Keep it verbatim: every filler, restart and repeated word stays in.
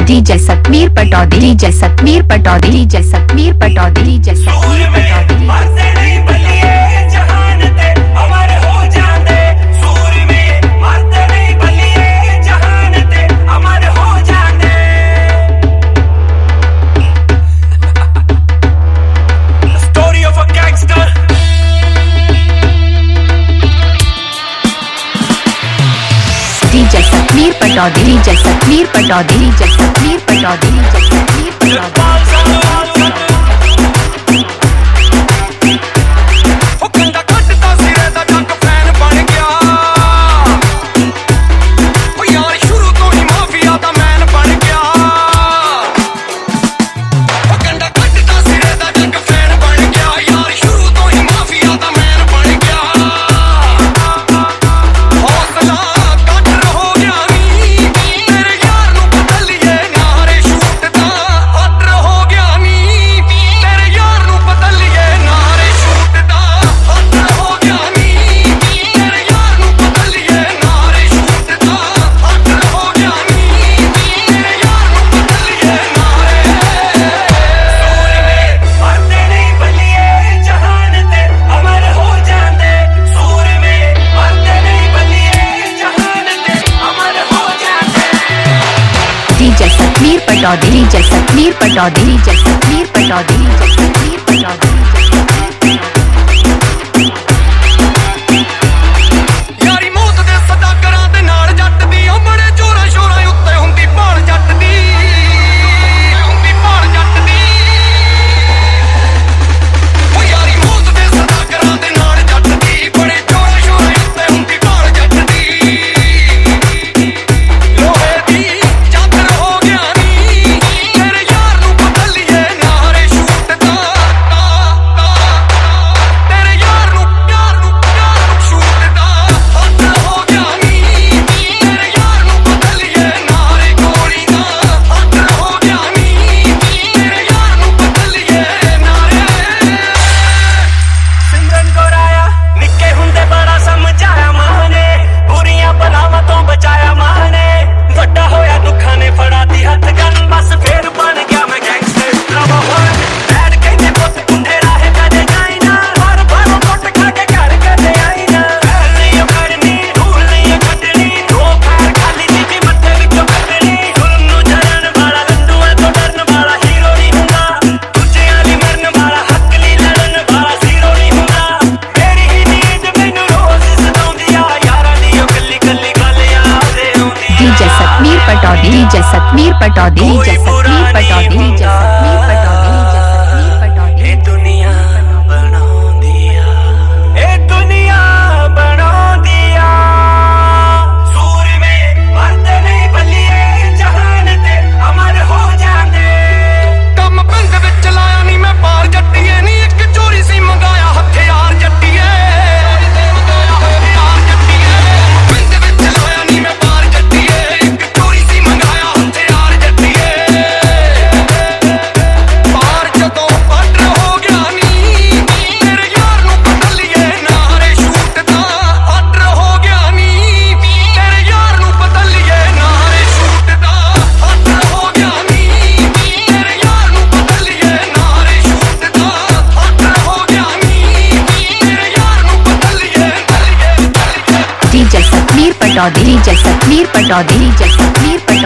DJ Satmir Pataudi DJ Satmir Pataudi DJ Satmir Pataudi DJ Satmir Pataudi DJ Satmir Pataudi DJ Satmir Pataudi DJ Satmir Pataudi DJ Satmir Pataudi Pataudi DJ Satmir Pataudi DJ Satmir Pataudi DJ Satmir Pataudi यारी मौत दे सदागरां दे नाल जट दी ओ बड़े जोरा शोरा उत्ते हुंदी भाल जट दी हुंदी भाल जट दी ओ यारी मौत दे सदागरां दे नाल जट दी बड़े जोरा शोरा उत्ते हुंदी भाल जट दी लोहे दी चादर हो गया Pataudi DJ Satmir Pataudi DJ Satmir Pataudi DJ Satmir Pataudi DJ Satmir Pataudi ए दुनिया बना दिया ए दुनिया बना दिया सूर में मर्द नहीं बलिए जहान ते अमर हो जांदे कम पिंड विच लाया नहीं मैं पार जट्टीए नहीं एक चोरी सी मंगाया हथियार जट्टीए DJ Satmir Pataudi DJ Satmir Pataudi DJ सतमीर